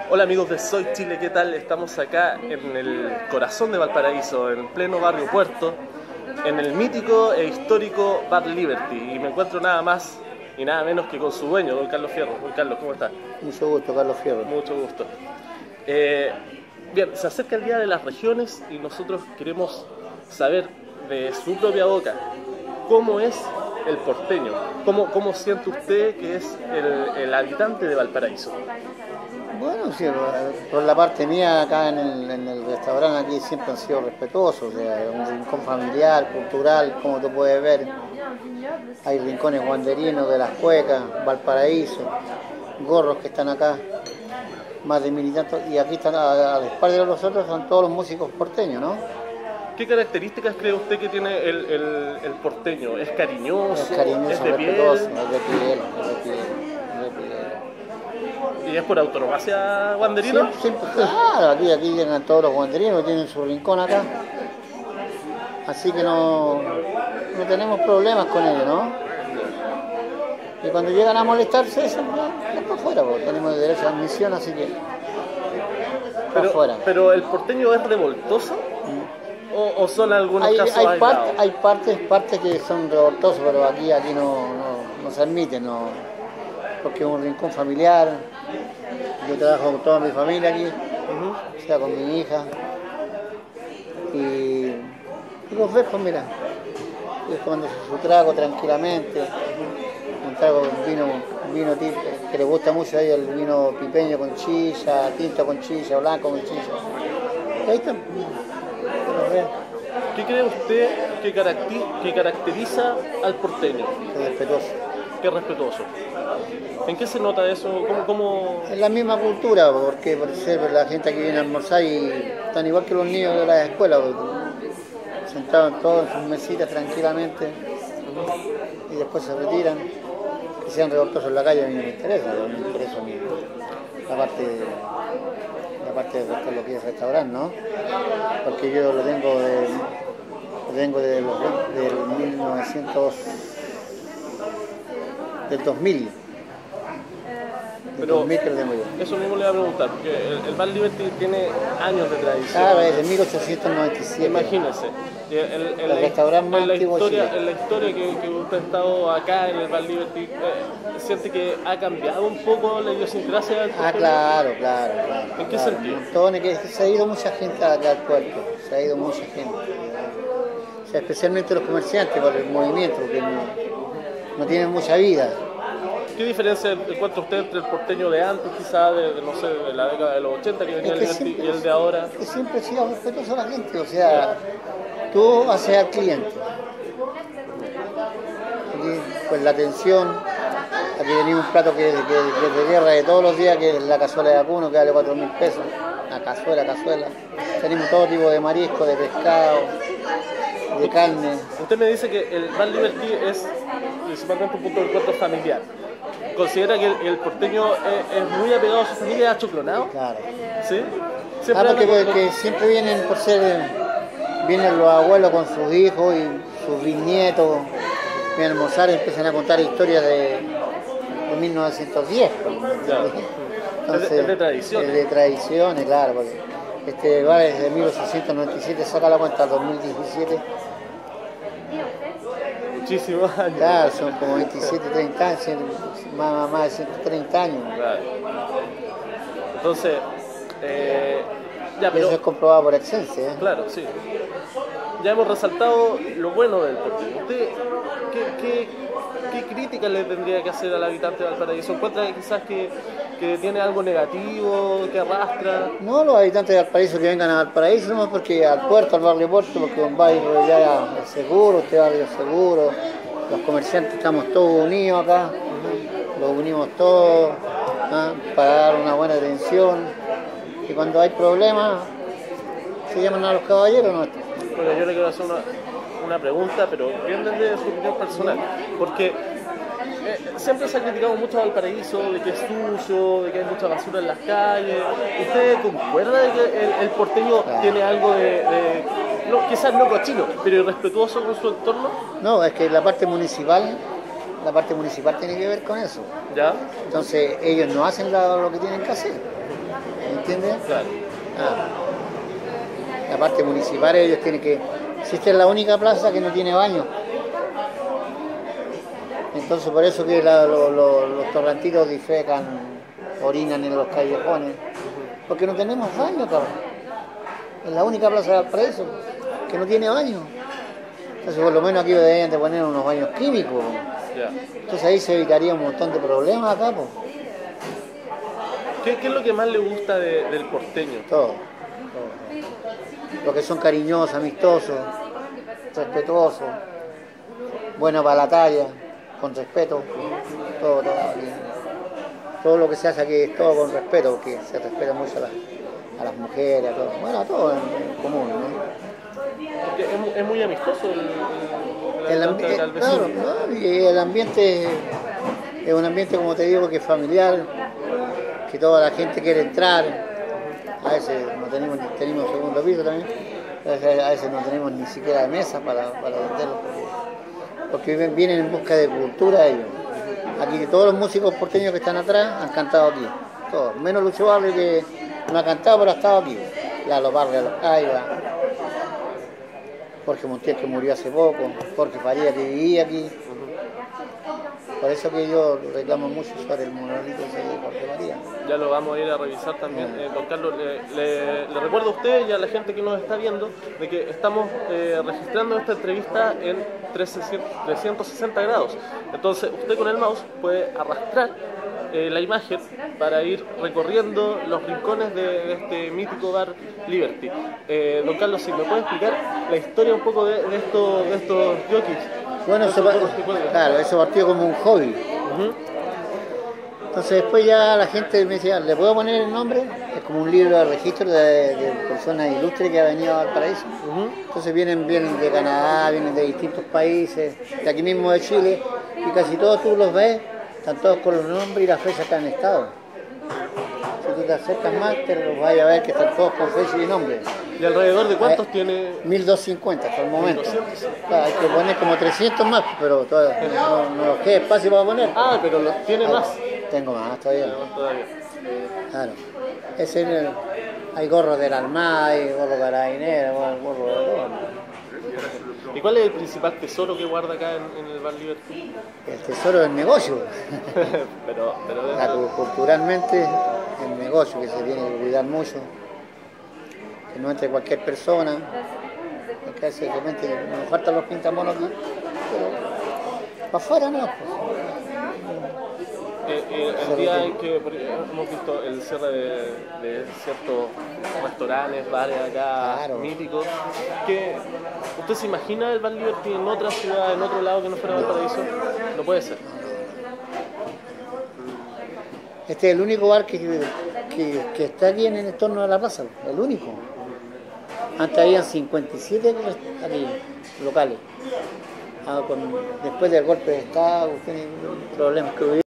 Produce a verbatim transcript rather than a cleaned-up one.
Hola amigos de Soy Chile, ¿qué tal? Estamos acá en el corazón de Valparaíso, en pleno barrio Puerto, en el mítico e histórico Bar Liberty, y me encuentro nada más y nada menos que con su dueño, don Carlos Fierro. Don Carlos, ¿cómo está? Mucho gusto, Carlos Fierro. Mucho gusto. Eh, bien, se acerca el Día de las Regiones y nosotros queremos saber de su propia boca cómo es el porteño, cómo, cómo siente usted que es el, el habitante de Valparaíso. Bueno, sí, por la parte mía, acá en el, en el restaurante, aquí siempre han sido respetuosos, o sea, un rincón familiar, cultural, como tú puedes ver. Hay rincones guanderinos de las cuecas, Valparaíso, gorros que están acá, más de mil y tantos, y aquí están a, a la espalda de nosotros, son todos los músicos porteños, ¿no? ¿Qué características cree usted que tiene el, el, el porteño? ¿Es cariñoso? Es cariñoso, ¿Es de respetuoso, piel? es de piel, es de piel, es de piel. ¿Y es por autonomía guanderino? Siempre, siempre, claro, aquí, aquí llegan todos los guanderinos, tienen su rincón acá. Así que no, no tenemos problemas con ellos, ¿no? Y cuando llegan a molestarse, eso es para afuera, porque tenemos derecho a admisión, así que para afuera. Pero el porteño es revoltoso, mm. o, o son algunos hay, casos hay, aislados. part, hay partes, partes que son revoltosos, pero aquí, aquí no, no, no se admite, no, porque es un rincón familiar. Yo trabajo con toda mi familia aquí, uh-huh. O sea, con mi hija. Y, y los dejo, mira, ellos tomando su trago tranquilamente, un trago con vino, vino tinto, que les gusta mucho a ellos, el vino pipeño con chilla, tinto con chilla, blanco con chilla. Y ahí están. ¿Qué cree usted que, caracter, que caracteriza al porteño? Es respetuoso. Qué respetuoso. ¿En qué se nota eso? ¿Cómo, cómo... En la misma cultura, porque por ser la gente que viene a almorzar y están igual que los niños de las escuelas, sentados todos en sus mesitas tranquilamente y después se retiran. Que sean revoltosos en la calle a mí no me interesa, no me interesa a mí la parte, la parte de lo que es restaurante, ¿no? Porque yo lo tengo de, lo tengo de, del mil novecientos, del dos mil. Pero dos mil que lo tengo yo. Eso mismo le voy a preguntar, porque el, el Bar Liberty tiene años de tradición. Claro, desde mil ochocientos noventa y siete. Imagínese. El, el, el, el restaurante más en la antiguo historia, de Chile. En la historia que, que usted ha estado acá en el Bar Liberty, eh, ¿siente que ha cambiado un poco la idiosincrasia del Ah, claro, claro, claro. ¿En qué claro, sentido? Montones, que se ha ido mucha gente acá al puerto, se ha ido mucha gente. O sea, especialmente los comerciantes por el movimiento, porque no, no tienen mucha vida. ¿Qué diferencia encuentra usted entre el porteño de antes, quizás, de, de, no sé, de la década de los ochenta, que venía el Liberty, y el de ahora? Que siempre he sido respetuoso a la gente, o sea, tú haces al cliente. Aquí, pues la atención, aquí venía un plato que, que, que es de guerra de todos los días, que es la cazuela de vacuno, que vale cuatro mil pesos. La cazuela, cazuela. Tenemos todo tipo de marisco, de pescado, de carne. Usted me dice que el Bar Liberty es principalmente un punto de encuentro familiar. ¿Considera que el, el porteño es, es muy apegado a su familia, achoclonado? Claro. ¿Sí? Siempre claro, que, con... que siempre vienen por ser, vienen los abuelos con sus hijos y sus bisnietos, vienen a almorzar y empiezan a contar historias de, de mil novecientos diez. Claro. Entonces, es, de, es de tradiciones. Es de tradiciones, claro. Porque este bar es de mil ochocientos noventa y siete, saca la cuenta, dos mil diecisiete. Muchísimos años. Claro, son como veintisiete, treinta años, más, más de ciento treinta años. Claro. Entonces, eh, ya, pero... Eso es comprobado por Excense, ¿eh? Claro, sí. Ya hemos resaltado lo bueno del porteño. ¿Usted qué, qué, qué crítica le tendría que hacer al habitante de Valparaíso? ¿Encuentra quizás que, que tiene algo negativo, que arrastra? No, los habitantes de Valparaíso que vengan a Valparaíso, no, porque al puerto, al barrio Puerto, porque un barrio ya es seguro, este barrio es seguro, los comerciantes estamos todos unidos acá, uh-huh. Los unimos todos, ¿ah? Para dar una buena atención, y cuando hay problemas se llaman a los caballeros nuestros. Bueno, yo le quiero hacer una, una pregunta, pero bien desde su opinión personal, porque eh, siempre se ha criticado mucho a Valparaíso, de que es sucio, de que hay mucha basura en las calles. ¿Usted concuerda de que el, el porteño claro. tiene algo de, de no, quizás no cochino, pero irrespetuoso con su entorno? No, es que la parte municipal, la parte municipal tiene que ver con eso. ¿Ya? Entonces ellos no hacen lo, lo que tienen que hacer. ¿Me entiendes? Claro. Ah. La parte municipal ellos tienen que... Si esta es la única plaza que no tiene baño. Entonces por eso que la, lo, lo, los torrantitos difecan, orinan en los callejones. Porque no tenemos baño, cabrón. Es la única plaza de Valparaíso que no tiene baño. Entonces por lo menos aquí deberían de poner unos baños químicos. Yeah. Entonces ahí se evitaría un montón de problemas acá, pues. ¿Qué, ¿Qué es lo que más le gusta de, del porteño? Todo, todo. Porque son cariñosos, amistosos, respetuosos, buenos para la talla, con respeto, todo, todo. Todo lo que se hace aquí es todo con respeto, porque se respeta mucho a, la, a las mujeres, a todo. Bueno, a todo en, en común, ¿no? Porque es, es muy amistoso el, el, el, ambi el, claro, ¿no? Y el ambiente es un ambiente, como te digo, que es familiar, que toda la gente quiere entrar. A veces no tenemos, tenemos segundo piso también, a veces no tenemos ni siquiera de mesa para, para venderlos, porque, porque vienen en busca de cultura ellos. Aquí todos los músicos porteños que están atrás han cantado aquí, todos, menos Lucho Barrio, que no ha cantado pero ha estado aquí. Lalo Barrio, Los Caiba, Jorge Montiel, que murió hace poco, Jorge Faría, que vivía aquí. Por eso que yo reclamo mucho sobre el monolito de Jorge María. Ya lo vamos a ir a revisar también. Eh, don Carlos, le, le, le recuerdo a usted y a la gente que nos está viendo de que estamos eh, registrando esta entrevista en trescientos sesenta grados. Entonces usted con el mouse puede arrastrar eh, la imagen para ir recorriendo los rincones de, de este mítico bar Liberty. Eh, don Carlos, si me puede explicar la historia un poco de, de, estos, de estos jockeys. Bueno, eso, claro, eso partió como un hobby. Uh-huh. Entonces después ya la gente me decía, ¿le puedo poner el nombre? Es como un libro de registro de, de personas ilustres que ha venido a Valparaíso. Uh-huh. Entonces vienen, vienen de Canadá, vienen de distintos países, de aquí mismo de Chile, y casi todos tú los ves, están todos con los nombres y las fechas que han estado. Si tú te acercas más, te los vas a ver que están todos con fecha y nombre. ¿Y alrededor de cuántos eh, tiene? mil doscientos cincuenta hasta el momento. Claro, hay que poner como trescientos más, pero todavía no, no nos queda espacio para poner. Ah, pero los tiene claro, más. Tengo más todavía. todavía. Claro. Ese es el, hay gorros de la Armada, hay gorros carabinero, gorros de todo. ¿Y cuál es el principal tesoro que guarda acá en, en el Bar Liberty? El tesoro del negocio. pero, pero dentro... Claro, culturalmente, el negocio que se tiene que cuidar mucho. Que no entre cualquier persona, porque se repente nos faltan los pintamonos aquí, pero para afuera no. Pues. Eh, eh, el día en que hemos visto el cierre de, de ciertos restaurantes, bares acá, claro, míticos, que ¿usted se imagina el Bar Liberty en otra ciudad, en otro lado que no fuera Valparaíso? No puede ser. Este es el único bar que, que, que está aquí en el entorno de la plaza, el único. Antes habían cincuenta y siete aquí, locales. Ah, con, después del golpe de Estado, problemas que hubo.